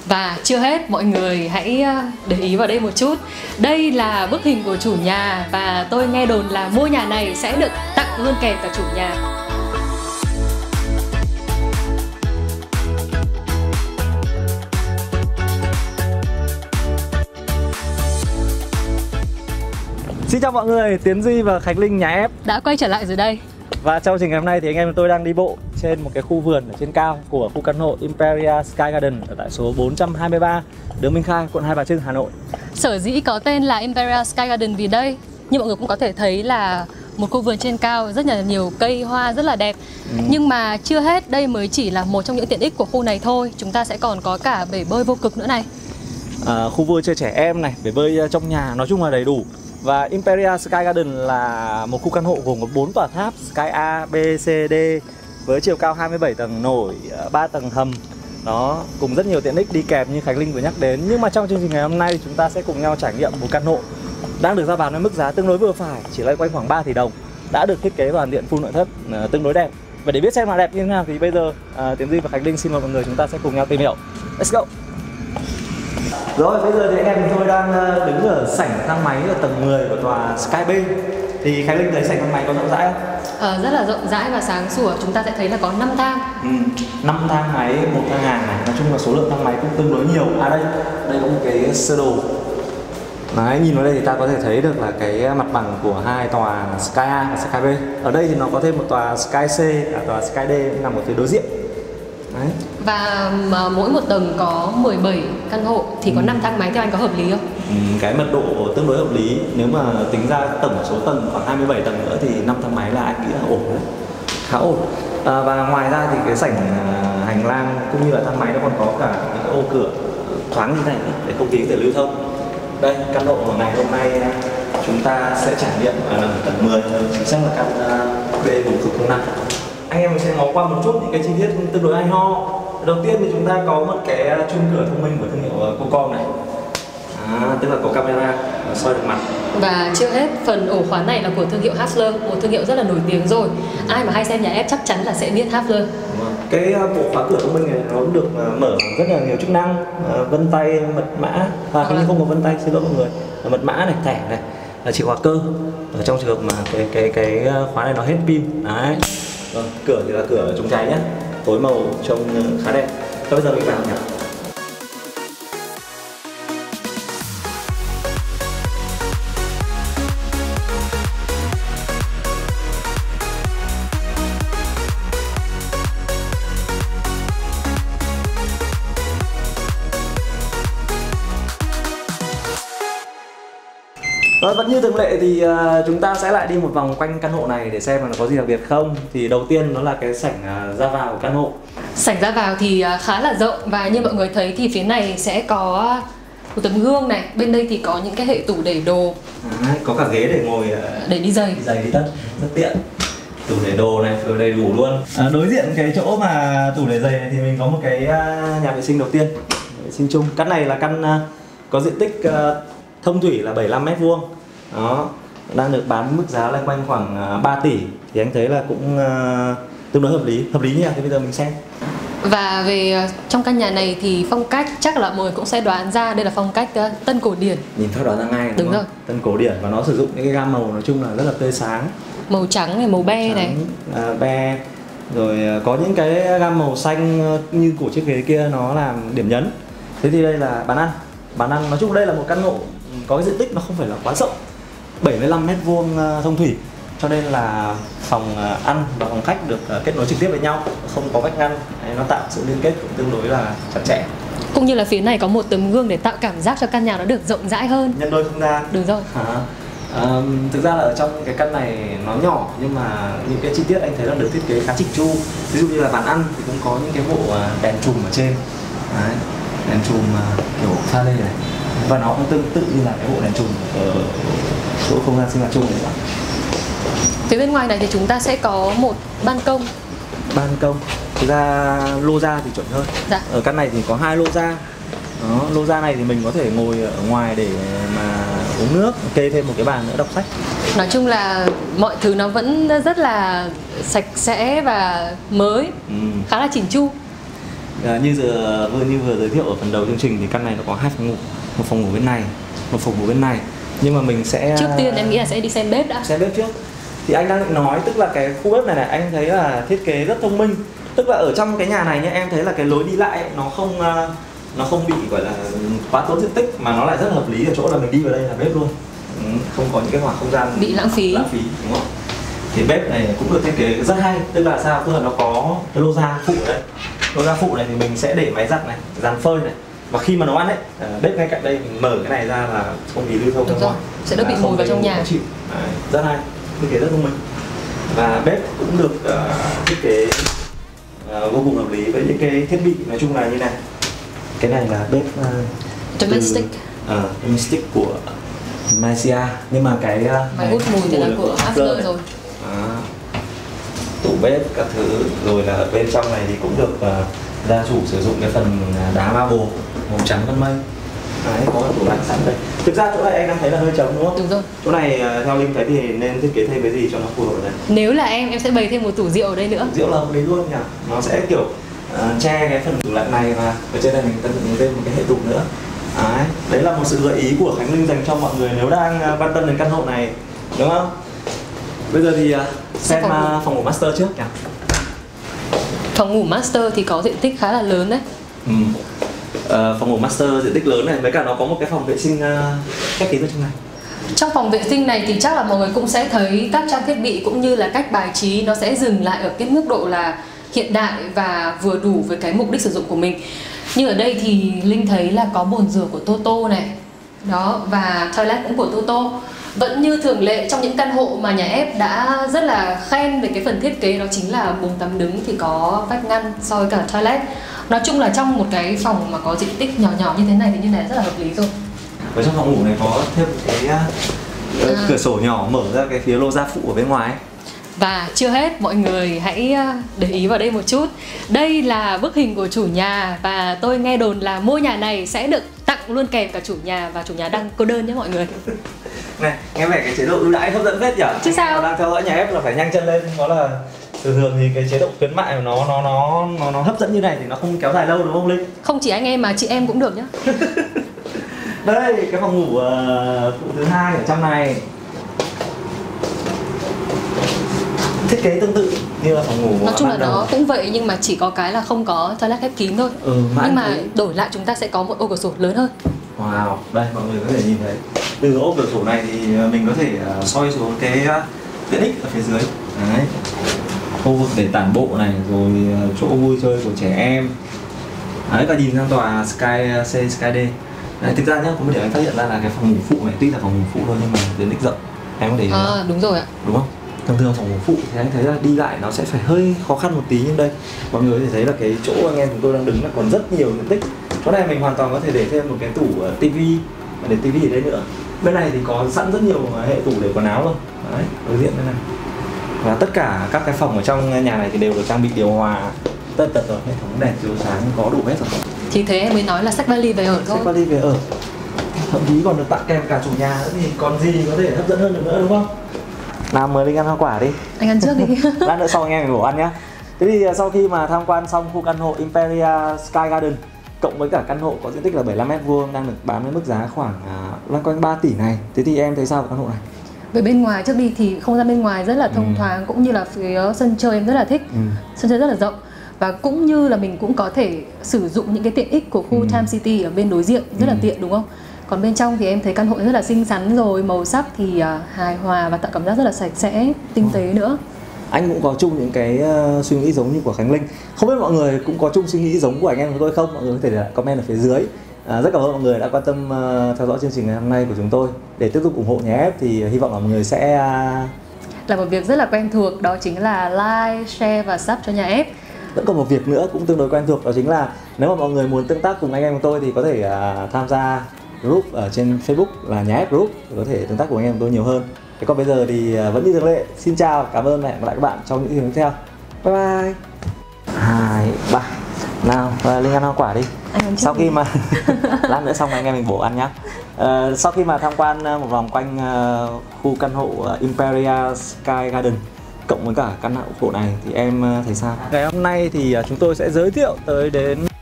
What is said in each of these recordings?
Và chưa hết, mọi người hãy để ý vào đây một chút. Đây là bức hình của chủ nhà và tôi nghe đồn là mua nhà này sẽ được tặng luôn kèm cả chủ nhà. Xin chào mọi người, Tiến Duy và Khánh Linh nhà ép đã quay trở lại rồi đây. Và trong trình ngày hôm nay thì anh em tôi đang đi bộ trên một cái khu vườn ở trên cao của khu căn hộ Imperial Sky Garden ở tại số 423 đường Minh Khai, quận Hai Bà Trưng, Hà Nội. Sở dĩ có tên là Imperial Sky Garden vì đây, như mọi người cũng có thể thấy là một khu vườn trên cao, rất là nhiều cây hoa rất là đẹp. Nhưng mà chưa hết, đây mới chỉ là một trong những tiện ích của khu này thôi. Chúng ta sẽ còn có cả bể bơi vô cực nữa này. Khu vui chơi trẻ em này, bể bơi trong nhà, nói chung là đầy đủ. Và Imperial Sky Garden là một khu căn hộ gồm có 4 tòa tháp Sky A, B, C, D với chiều cao 27 tầng nổi, 3 tầng hầm. Đó, cùng rất nhiều tiện ích đi kèm như Khánh Linh vừa nhắc đến. Nhưng mà trong chương trình ngày hôm nay chúng ta sẽ cùng nhau trải nghiệm một căn hộ đang được giao bán với mức giá tương đối vừa phải, chỉ loanh quanh khoảng 3 tỷ đồng, đã được thiết kế hoàn thiện full nội thất tương đối đẹp. Và để biết xem là đẹp như thế nào thì bây giờ Tiến Duy và Khánh Linh xin mời mọi người chúng ta sẽ cùng nhau tìm hiểu. Let's go. Rồi, bây giờ thì anh em chúng tôi đang đứng ở sảnh thang máy ở tầng 10 của tòa Sky B. Thì Khánh Linh thấy sảnh thang máy có rộng rãi không? Rất là rộng rãi và sáng sủa. Chúng ta sẽ thấy là có 5 thang. 5 thang máy, một thang hàng này. Nói chung là số lượng thang máy cũng tương đối nhiều. Đây có một cái sơ đồ. Đấy, nhìn vào đây thì ta có thể thấy được là cái mặt bằng của hai tòa Sky A và Sky B. Ở đây thì nó có thêm một tòa Sky C, tòa Sky D nằm ở phía đối diện. Đấy. Và mỗi một tầng có 17 căn hộ thì có 5 thang máy, theo anh có hợp lý không? Cái mật độ tương đối hợp lý. Nếu mà tính ra tổng số tầng khoảng 27 tầng nữa thì 5 thang máy là anh nghĩ là ổn đấy, khá ổn. Và ngoài ra thì cái sảnh hành lang cũng như là thang máy nó còn có cả những cái ô cửa thoáng như thế này để không khí có thể lưu thông. Đây, căn hộ của ngày hôm nay chúng ta sẽ trải nghiệm ở tầng 10, chính xác là căn B4005. Anh em mình sẽ ngó qua một chút những cái chi tiết tương đối hay ho. Đầu tiên thì chúng ta có một cái chuông cửa thông minh của thương hiệu Cocom này, tức là có camera soi được mặt. Và chưa hết, phần ổ khóa này là của thương hiệu Hafler, một thương hiệu rất là nổi tiếng rồi. Ai mà hay xem nhà ép chắc chắn là sẽ biết Hafler. Cái bộ khóa cửa thông minh này nó cũng được mở rất là nhiều chức năng, vân tay, mật mã, và không có vân tay, xin lỗi mọi người, mật mã này, thẻ này, chìa khóa cơ. Ở trong trường hợp mà cái khóa này nó hết pin. Đấy. Cửa thì là cửa chống cháy nhé, tối màu trông khá đẹp. Và bây giờ mình vào nhỉ. Rồi, vẫn như thường lệ thì chúng ta sẽ lại đi một vòng quanh căn hộ này để xem là nó có gì đặc biệt không. Thì đầu tiên nó là cái sảnh ra vào của căn hộ. Sảnh ra vào thì khá là rộng và như mọi người thấy thì phía này sẽ có một tấm gương này. Bên đây thì có những cái hệ tủ để đồ. Có cả ghế để ngồi để đi giày. Đi giày đi tất, rất tiện. Tủ để đồ này rồi đầy đủ luôn. Đối diện cái chỗ mà tủ để giày này thì mình có một cái nhà vệ sinh đầu tiên, vệ sinh chung. Căn này là căn có diện tích thông thủy là 75 m². Đó, đang được bán mức giá loanh quanh khoảng 3 tỷ. Thì anh thấy là cũng tương đối hợp lý nhỉ. Thì bây giờ mình xem. Và về trong căn nhà này thì phong cách chắc là mọi người cũng sẽ đoán ra đây là phong cách tân cổ điển. Nhìn theo đoán ra ngay đúng rồi. Tân cổ điển và nó sử dụng những cái gam màu nói chung là rất là tươi sáng. Màu trắng này, màu be này. Be. Rồi có những cái gam màu xanh như của chiếc ghế kia nó làm điểm nhấn. Thế thì đây là bàn ăn. Bàn ăn nói chung đây là một căn hộ có cái diện tích nó không phải là quá rộng, 75 m² thông thủy, cho nên là phòng ăn và phòng khách được kết nối trực tiếp với nhau, không có vách ngăn. Đấy, nó tạo sự liên kết cũng tương đối là chặt chẽ. Cũng như là phía này có một tấm gương để tạo cảm giác cho căn nhà nó được rộng rãi hơn, nhân đôi không gian. Đúng rồi. Thực ra là ở trong cái căn này nó nhỏ nhưng mà những cái chi tiết anh thấy là được thiết kế khá chỉnh chu. Ví dụ như là bàn ăn thì cũng có những cái bộ đèn chùm ở trên. Đấy, đèn chùm kiểu pha lê này. Và nó cũng tương tự như là cái bộ đèn chùm ở chỗ không gian sinh hoạt chung này. Phía bên ngoài này thì chúng ta sẽ có một ban công. Ban công. Thực ra lô ra thì chuẩn hơn. Dạ. Ở căn này thì có 2 lô ra. Đó, lô ra này thì mình có thể ngồi ở ngoài để mà uống nước, kê thêm một cái bàn nữa đọc sách. Nói chung là mọi thứ nó vẫn rất là sạch sẽ và mới, khá là chỉnh chu. như vừa giới thiệu ở phần đầu chương trình thì căn này nó có 2 phòng ngủ, một phòng ngủ bên này, một phòng ngủ bên này. Nhưng mà mình sẽ trước tiên em nghĩ là sẽ đi xem bếp đã. Xem bếp trước. Thì anh đang định nói, tức là cái khu bếp này anh thấy là thiết kế rất thông minh. Tức là ở trong cái nhà này nhá, em thấy là cái lối đi lại ấy, nó không bị gọi là quá tốn diện tích, mà nó lại rất hợp lý ở chỗ là mình đi vào đây là bếp luôn. Không có những cái khoảng không gian bị lãng phí, đúng không? Thì bếp này cũng được thiết kế rất hay, tức là sao? Tức là nó có cái lô ra phụ ở đây. Lô ra phụ này thì mình sẽ để máy giặt này, dàn phơi này. Và khi mà nấu ăn ấy, bếp ngay cạnh đây mình mở cái này ra là không khí lưu thông ra ngoài, sẽ đỡ bị mùi vào trong nhà. Rất hay, thiết kế rất thông minh. Và bếp cũng được thiết kế vô cùng hợp lý với những cái thiết bị nói chung là như này. Cái này là bếp domestic của Malaysia, nhưng mà cái máy hút mùi thì là của After rồi. Tủ bếp các thứ, rồi là ở bên trong này thì cũng được gia chủ sử dụng cái phần đá marble màu trắng con mây. Đấy, có tủ lạnh sẵn đây. Thực ra chỗ này anh đang thấy là hơi trống đúng không? Đúng rồi. Chỗ này theo Linh thấy thì nên thiết kế thêm cái gì cho nó phù hợp ở đây? Nếu là em sẽ bày thêm một tủ rượu ở đây nữa. Rượu là hợp lý luôn nhỉ? Nó sẽ kiểu che cái phần tủ lạnh này, và ở trên này mình tận dụng thêm một cái hệ tủ nữa. Đấy là một sự gợi ý của Khánh Linh dành cho mọi người nếu đang quan tâm đến căn hộ này, đúng không? Bây giờ thì xem phòng ngủ master trước nhỉ? Phòng ngủ master thì có diện tích khá là lớn đấy. Phòng ngủ master diện tích lớn này, với cả nó có một cái phòng vệ sinh khép kín ở trong này. Trong phòng vệ sinh này thì chắc là mọi người cũng sẽ thấy các trang thiết bị cũng như là cách bài trí nó sẽ dừng lại ở cái mức độ là hiện đại và vừa đủ với cái mục đích sử dụng của mình. Như ở đây thì Linh thấy là có bồn rửa của Toto này, đó, và toilet cũng của Toto. Vẫn như thường lệ trong những căn hộ mà nhà ép đã rất là khen về cái phần thiết kế, đó chính là bồn tắm đứng thì có vách ngăn so với cả toilet. Nói chung là trong một cái phòng mà có diện tích nhỏ nhỏ như thế này thì như này rất là hợp lý rồi. Ở trong phòng ngủ này có thêm một cái cửa sổ nhỏ mở ra cái phía lô gia phụ ở bên ngoài. Và chưa hết, mọi người hãy để ý vào đây một chút. Đây là bức hình của chủ nhà, và tôi nghe đồn là mua nhà này sẽ được tặng luôn kèm cả chủ nhà, và chủ nhà đang cô đơn nhé mọi người. Này, nghe vẻ cái chế độ ưu đãi hấp dẫn phết nhỉ? Chứ sao? Đang theo dõi nhà ép là phải nhanh chân lên, nó là thường thì cái chế độ khuyến mại của nó hấp dẫn như này thì nó không kéo dài lâu đúng không Linh? Không chỉ anh em mà chị em cũng được nhá. Đây, cái phòng ngủ phụ thứ hai ở trong này. Thiết kế tương tự như là phòng ngủ. Nói chung là nó cũng vậy, nhưng mà chỉ có cái là không có toilet khép kín thôi. Nhưng mà đổi lại chúng ta sẽ có một ô cửa sổ lớn hơn. Wow, đây mọi người có thể nhìn thấy. Từ ô cửa sổ này thì mình có thể soi xuống cái tiện ích ở phía dưới. Đấy, khu vực để tản bộ này, rồi chỗ vui chơi của trẻ em. Đấy, và nhìn sang tòa Sky D. Đấy, thực ra nhá, có một điểm anh phát hiện ra là cái phòng ngủ phụ này tuy là phòng ngủ phụ thôi nhưng mà diện tích rộng. Em có để ý không? Đúng rồi ạ. Đúng không? Thường phòng ngủ phụ thì anh thấy là đi lại nó sẽ phải hơi khó khăn một tí, nhưng đây mọi người có thể thấy là cái chỗ anh em chúng tôi đang đứng là còn rất nhiều diện tích. Chỗ này mình hoàn toàn có thể để thêm một cái tủ tivi, và để tivi ở đây nữa. Bên này thì có sẵn rất nhiều hệ tủ để quần áo luôn. Đấy, đối diện bên này. Và tất cả các cái phòng ở trong nhà này thì đều được trang bị điều hòa tất tật rồi, hệ thống đèn chiếu sáng có đủ hết rồi. Thì thế em mới nói là xách vali về ở thôi. Xách vali về ở. Thậm chí còn được tặng kèm cả chủ nhà nữa thì còn gì có thể hấp dẫn hơn được nữa đúng không? Nào mời Linh ăn hoa quả đi. Anh ăn trước đi. Lát nữa sau anh em mình bổ ăn nhá. Thế thì sau khi mà tham quan xong khu căn hộ Imperial Sky Garden cộng với cả căn hộ có diện tích là 75m2 đang được bán với mức giá khoảng loanh quanh 3 tỷ này. Thế thì em thấy sao về căn hộ này? Về bên ngoài trước đi thì không gian bên ngoài rất là thông thoáng, cũng như là phía sân chơi em rất là thích. Sân chơi rất là rộng, và cũng như là mình cũng có thể sử dụng những cái tiện ích của khu Time City ở bên đối diện rất là tiện đúng không? Còn bên trong thì em thấy căn hộ rất là xinh xắn rồi, màu sắc thì hài hòa và tạo cảm giác rất là sạch sẽ, tinh tế nữa. Anh cũng có chung những cái suy nghĩ giống như của Khánh Linh. Không biết mọi người cũng có chung suy nghĩ giống của anh em của tôi không? Mọi người có thể để lại comment ở phía dưới. Rất cảm ơn mọi người đã quan tâm theo dõi chương trình ngày hôm nay của chúng tôi. Để tiếp tục ủng hộ nhà ép thì hy vọng là mọi người sẽ làm một việc rất là quen thuộc, đó chính là like, share và sub cho nhà ép. Vẫn còn một việc nữa cũng tương đối quen thuộc, đó chính là nếu mà mọi người muốn tương tác cùng anh em của tôi thì có thể tham gia group ở trên Facebook là nhà ép group để có thể tương tác cùng anh em của tôi nhiều hơn. Thế còn bây giờ thì vẫn như thường lệ, xin chào, cảm ơn và hẹn gặp lại các bạn trong những video tiếp theo. Bye bye. 2, 3. Nào, Linh ăn hoa quả đi. Sau khi mà lát nữa xong anh em mình bổ ăn nhá. Sau khi mà tham quan một vòng quanh khu căn hộ Imperial Sky Garden cộng với cả căn hộ này thì em thấy sao? Ngày hôm nay thì chúng tôi sẽ giới thiệu tới đến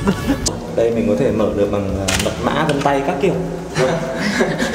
Đây mình có thể mở được bằng mật mã vân tay các kiểu.